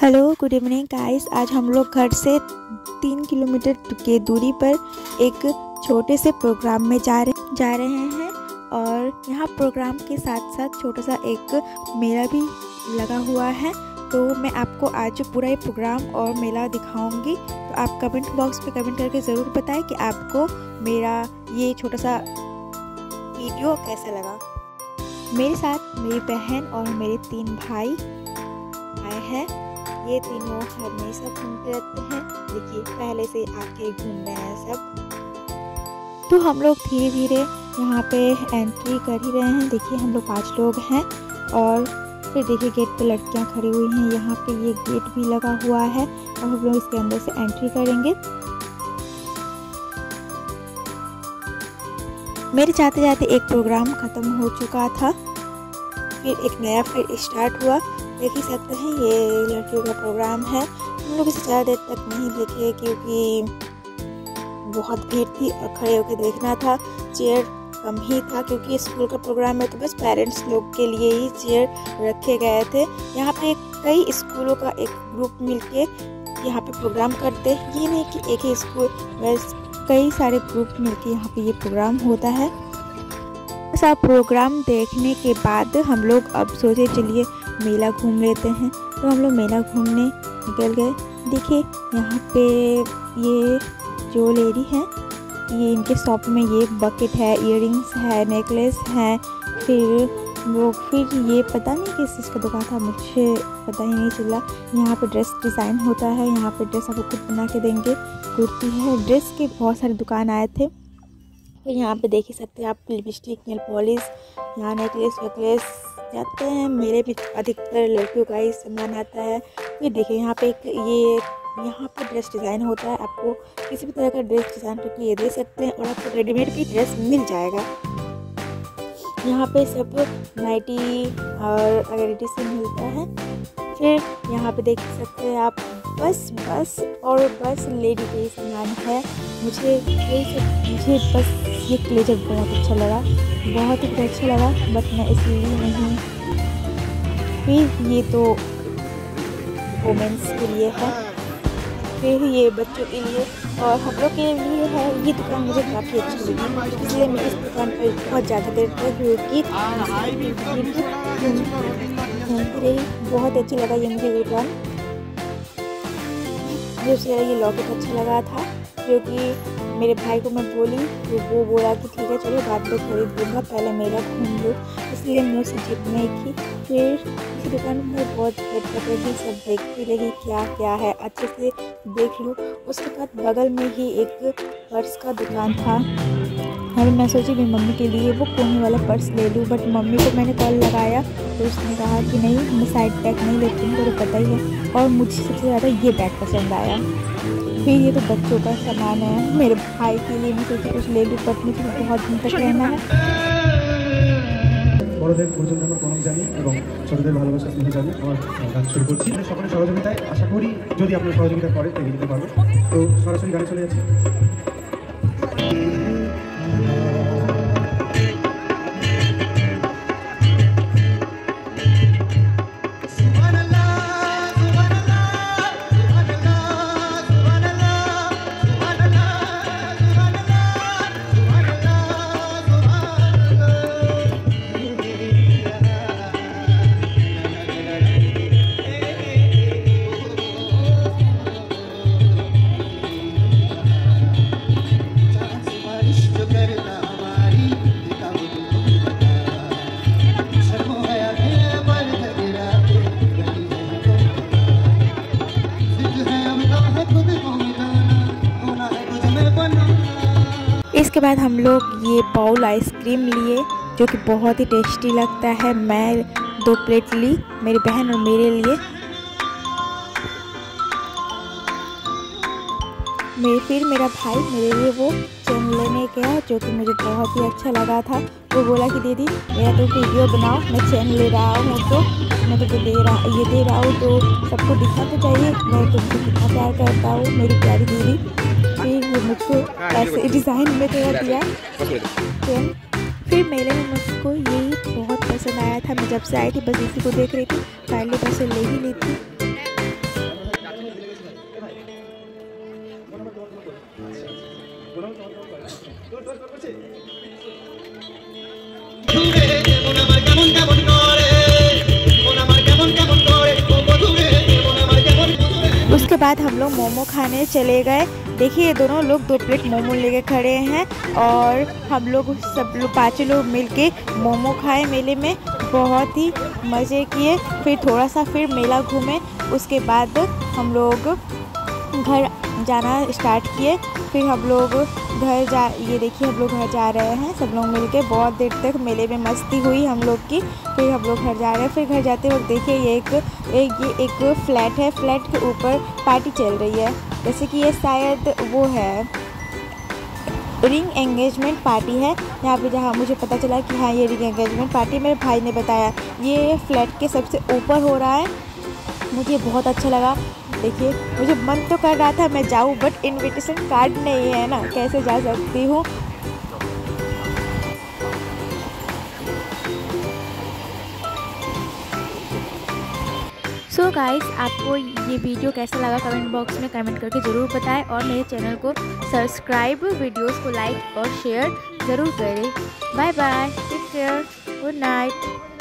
Hello good evening guys. आज हम लोग घर से 3 किलोमीटर के दूरी पर एक छोटे से प्रोग्राम में जा रहे हैं और यहाँ प्रोग्राम के साथ साथ छोटा सा एक मेला भी लगा हुआ है। तो मैं आपको आज पूरा ये प्रोग्राम और मेला दिखाऊंगी। तो आप कमेंट बॉक्स पे कमेंट करके ज़रूर बताएं कि आपको मेरा ये छोटा सा वीडियो कैसा लगा। मेरे साथ मेरी बहन और मेरे 3 भाई आए हैं। ये तीनों हमेशा घूमते रहते हैं। देखिए पहले से आके घूम रहे हैं सब। तो हम लोग धीरे धीरे यहाँ पे एंट्री कर ही रहे हैं। देखिए हम लोग 5 लोग हैं और फिर देखिए गेट पे लड़कियाँ खड़ी हुई हैं। यहाँ पे ये गेट भी लगा हुआ है और हम लोग इसके अंदर से एंट्री करेंगे। मेरे जाते जाते एक प्रोग्राम ख़त्म हो चुका था, फिर एक नया फिर स्टार्ट हुआ। देख ही सकते हैं ये लड़कियों का प्रोग्राम है। हम लोग इसे ज़्यादा देर तक नहीं देखे क्योंकि बहुत भीड़ थी और खड़े होकर देखना था। चेयर कम ही था क्योंकि स्कूल का प्रोग्राम है तो बस पेरेंट्स लोग के लिए ही चेयर रखे गए थे। यहाँ पे कई स्कूलों का एक ग्रुप मिलके यहाँ पे प्रोग्राम करते हैं। ये नहीं कि एक ही स्कूल, बस कई सारे ग्रुप मिलके यहाँ पे ये प्रोग्राम होता है। ऐसा प्रोग्राम देखने के बाद हम लोग अब सोचे चलिए मेला घूम लेते हैं। तो हम लोग मेला घूमने निकल गए। देखिए यहाँ पे ये जो लेडी हैं, ये इनके शॉप में ये बकेट है, इयररिंग्स है, नेकलेस है। फिर ये पता नहीं किस चीज़ का दुकान था, मुझे पता ही नहीं चला। यहाँ पे ड्रेस डिज़ाइन होता है। यहाँ पे ड्रेस आपको खुद बना के देंगे। कुर्ती है, ड्रेस के बहुत सारे दुकान आए थे। फिर यहाँ पे देख ही सकते हैं आप लिपस्टिक, नेल पॉलिश, यहाँ नेकलेस वेकलेस जाते हैं। मेरे भी अधिकतर लड़कियों का ही सामान आता है। फिर देखिए यहाँ पे यहाँ पे ड्रेस डिज़ाइन होता है। आपको किसी भी तरह का ड्रेस डिज़ाइन करके ये दे सकते हैं और आपको रेडीमेड भी ड्रेस मिल जाएगा। यहाँ पे सब नाइटी और अगेरिटी से मिलता है। फिर यहाँ पे देख सकते हैं आप बस लेडी के सामान है। मुझे बस ये ब्लेजर बहुत अच्छा लगा, बहुत ही अच्छा लगा, बट मैं इसलिए नहीं। फिर ये तो वुमेन्स के लिए है, फिर ये बच्चों के लिए और हम लोग के लिए है। ये दुकान मुझे काफ़ी अच्छी लगी, इसलिए मैं इस दुकान पर बहुत ज़्यादा देर तक क्योंकि घूमती रही। बहुत अच्छा लगा ये मुझे दुकान। दूसरा ये लॉकेट अच्छा लगा था क्योंकि मेरे भाई को मैं बोली तो वो बोला कि ठीक है चलो बाद में खरीद लूँगा, पहले मेला घूम लो, इसलिए मैं उसे जिद नहीं की। फिर इस दुकान में बहुत रही, सब देखती रही क्या क्या है, अच्छे से देख लूँ। उसके बाद बगल में ही एक पर्स का दुकान था और मैं सोची भी मम्मी के लिए वो कोने वाला पर्स ले लूँ, बट मम्मी को मैंने कॉल लगाया तो उसने कहा कि नहीं मैं साइड बैग नहीं लेती हूँ, तो पता ही है। और मुझे सबसे ज़्यादा ये बैग पसंद आया। फिर ये तो बच्चों का सामान है, मेरे भाई के लिए मैं सोची कुछ ले लूँ, बट मुझे बहुत दिन तक रहना है। বড়দের গুরুজনদের প্রণাম জানি এবং ছোটদের ভালোবাসা স্নেহ জানি। আমার গান শুরু করছি। সকলের সহযোগিতায় আশা করি যদি আপনার সহযোগিতা করে এগিয়ে যেতে পারবো। তো সরাসরি গানে চলে যাচ্ছি। इसके बाद हम लोग ये बाउल आइसक्रीम लिए जो कि बहुत ही टेस्टी लगता है। मैं 2 प्लेट ली, मेरी बहन और मेरे लिए। फिर मेरा भाई मेरे लिए वो चैन लेने गया जो कि मुझे बहुत ही अच्छा लगा था। वो बोला कि दीदी मेरा तो वीडियो बनाओ, मैं चैन ले रहा हूँ तो मैं तो दे रहा हूँ तो सबको दिखना तो चाहिए मैं तुमसे कितना प्यार करता हूँ मेरी प्यारी दीदी। फिर वो मुझको ऐसे डिज़ाइन में तो दिया चैन। फिर मेले में मुझको यही बहुत पसंद आया था। मैं जब से आई थी बस इसी को देख रही थी, फाइनली पैसे ले ही ली थी। उसके बाद हम लोग मोमो खाने चले गए। देखिए ये दोनों लोग 2 प्लेट मोमो लेके खड़े हैं और हम लोग सब लोग 5 लोग मिलके मोमो खाए मेले में, बहुत ही मज़े किए। फिर थोड़ा सा फिर मेला घूमे, उसके बाद हम लोग घर जाना स्टार्ट किए। फिर हम लोग ये देखिए हम लोग घर जा रहे हैं सब लोग मिलके। बहुत देर तक मेले में मस्ती हुई हम लोग की। फिर हम लोग घर जा रहे हैं। फिर घर जाते वक्त देखिए ये एक फ्लैट है, फ्लैट के ऊपर पार्टी चल रही है। जैसे कि ये शायद वो है रिंग एंगेजमेंट पार्टी है यहाँ पे, जहाँ मुझे पता चला कि हाँ ये रिंग एंगेजमेंट पार्टी मेरे भाई ने बताया। ये फ्लैट के सबसे ऊपर हो रहा है। मुझे बहुत अच्छा लगा। देखिए मुझे मन तो कर रहा था मैं जाऊँ, बट इनविटेशन कार्ड नहीं है ना, कैसे जा सकती हूँ। सो गाइस, आपको ये वीडियो कैसा लगा कमेंट बॉक्स में कमेंट करके ज़रूर बताएं और मेरे चैनल को सब्सक्राइब, वीडियोस को लाइक और शेयर ज़रूर करें। Bye bye, take care, good night.